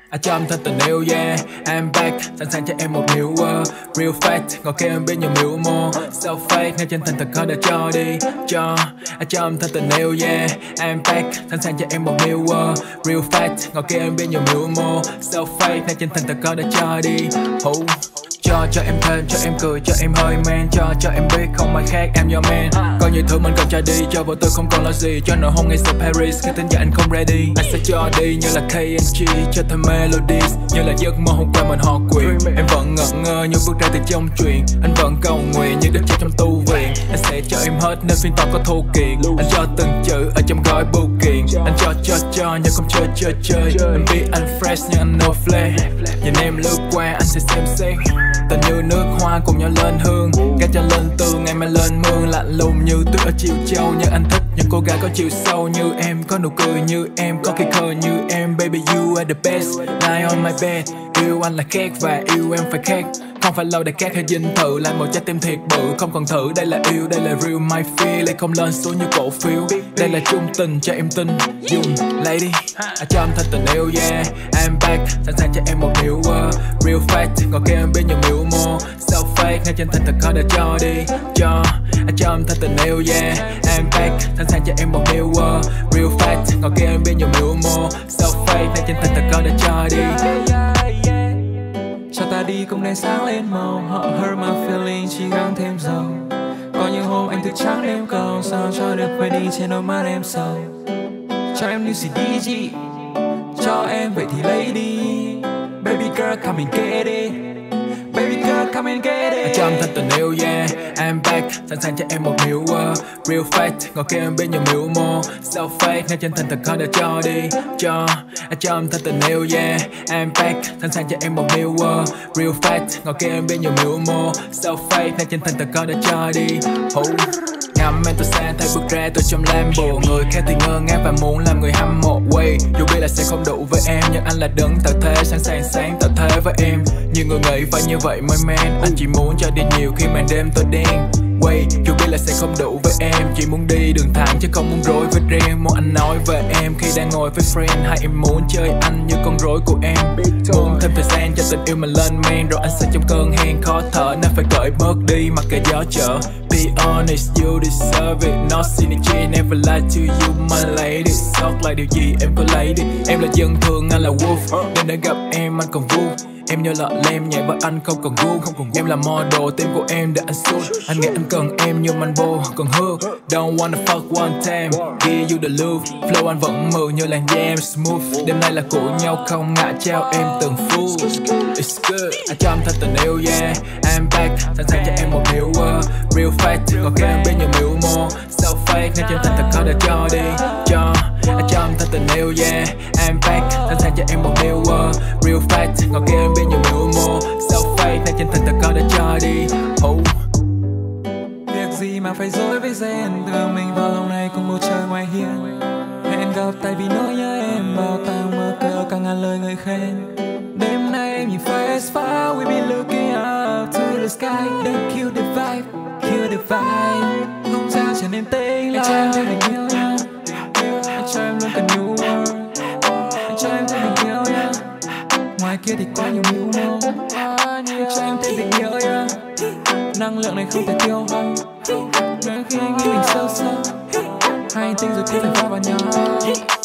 Cho em thân tình yêu, yeah, I'm back. Sẵn sàng cho em một điều real fact. Ngồi kia em biết nhiều mưu mô so fake, nếu chân thành thật khó để cho đi. Cho em thân tình yêu, yeah, I'm back. Sẵn sàng cho em một điều real fact. Ngồi kia em biết nhiều mưu mô so fake, nếu chân thành thật khó để cho đi. Cho em thêm, cho em cười, cho em hơi men. Cho em biết không ai khác, em your man. Có nhiều thứ mình cần trả đi, cho vợ tôi không còn là gì. Cho nụ hôn ngay sau Paris, khi tin giờ anh không ready. Anh sẽ cho đi như là KNG, cho thêm melodies như là giấc mơ hôm qua mình họ quyền. Em vẫn ngẩn ngơ như bước ra từ trong chuyện. Anh vẫn cầu nguyện như đức cha trong tu viện. Anh sẽ cho em hết nên phiên tòa có thô kiện. Anh cho từng chữ ở trong gói bưu kiện. Anh cho nhưng không chơi. Em biết anh fresh nhưng anh no flare. Nhìn em lướt qua anh sẽ xem xét. Tình như nước hoa cùng nhau lên hương, gác cho lên tường ngày mai lên mương. Lạnh lùng như tuyết ở chiều châu, nhưng anh thích những cô gái có chiều sâu như em. Có nụ cười như em, có cái khờ như em. Baby you are the best, lie on my bed. Yêu anh là khác và yêu em phải khác. Không phải lâu để khác hay dinh thự, lại một trái tim thiệt bự. Không cần thử, đây là yêu, đây là real my feel. Lại không lên xuống như cổ phiếu, đây là chung tình cho em tin. Dùng lady, cho em thật tình yêu, yeah, I'm back. Sẵn sàng cho em một điều real fact. Ngồi kia em biết nhiều mưu mô so fake, nếu chân thành thật khó để cho đi. Cho em thật tình yêu, yeah, I'm back. Sẵn sàng cho em một điều real fact. Ngồi kia em biết nhiều mưu mô so fake, nếu chân thành thật khó để cho đi. Cho ta đi cùng đèn sáng lên màu. Họ hurt my feeling chỉ gắng thêm dầu. Có những hôm anh thức trắng đêm cầu, sao cho được quên đi trên đôi mắt em sầu. Cho em như CDG, cho em vậy thì lấy đi. Baby girl come and get it, baby girl come and get it. Cho em thật tình yêu, yeah, I'm back. Sẵn sàng cho em một điều real fact. Ngồi kia em biết nhiều mưu mô so fake, nếu chân thành thật khó để cho đi. Cho em thật tình yêu, yeah, I'm back. Sẵn sàng cho em một điều real fact. Ngồi kia em biết nhiều mưu mô so fake, nếu chân thành thật khó để cho đi. Ngắm em từ xa thấy bước ra từ trong Lambo. Người khác thì ngơ ngác và muốn làm người hâm mộ. Dù biết là sẽ không đủ với em, nhưng anh là đấng tạo thế, sẵn sàng sáng tạo thế với em. Nhiều người nghĩ phải như vậy mới man. Anh chỉ muốn cho đi nhiều khi màn đêm tôi đen. Dù biết là sẽ không đủ với em, chỉ muốn đi đường thẳng chứ không muốn rối với riêng. Muốn anh nói về em khi đang ngồi với friend, hay em muốn chơi anh như con rối của em. Muốn thêm thời gian cho tình yêu mình lên men, rồi anh sẽ trong cơn hen khó thở nên phải cởi bớt đi mặc kệ gió trở. Be honest, you deserve it. No synergy, never lie to you, my lady. Sót lại điều gì em có lấy đi. Em là dân thường, anh là wolf, nên để gặp em anh còn vui. Em như lọ lem nhẹ và anh không còn gu. Em là model, tim của em để anh suốt. Anh nghĩ anh cần em như Manbo còn hư. Don't wanna fuck one time, give you the love. Flow anh vẫn mượt như làn da em smooth. Đêm nay là của nhau không ngại trao em từng phút. It's good, cho em thật tình yêu, yeah, I'm back. Sẵn sàng cho em một điều real fact. Còn khi em biết nhiều mưu mô so fake, nếu chân thành thật khó để cho đi. Cho em thật tình yêu, yeah, I'm back. Sẵn sàng cho em một điều real fact. Còn kia em biết nhiều mưu mô so fake, nếu chân thành thật khó để cho đi. Việc gì mà phải dối với gen, đưa mình vào lòng này cùng bầu trời ngoài hiên. Hẹn gặp tại vì nỗi nhớ em, bao tàng mơ cửa càng ngàn lời người khen. Đêm nay em nhìn face far, we be looking up to the sky. Don't kill the vibe, kill the vibe. Không gian trở nên tĩnh lặng. Anh cho em thêm tình yêu nha, anh cho em luôn cần new world. Anh cho em thêm tình yêu nha, ngoài kia thì quá nhiều mưu mô. Anh cho em thêm tình yêu nha, năng lượng này không thể tiêu hao. Đến khi anh nghĩ mình sâu sâu, hai tinh rồi cũng phải va vào nhau.